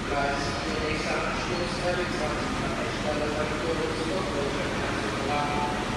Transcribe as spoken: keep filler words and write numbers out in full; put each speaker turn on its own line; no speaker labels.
Gleis für nächster Anschluss, R B zwanzig an der Stelle bei Kurve zurück, Herzlichen Dank.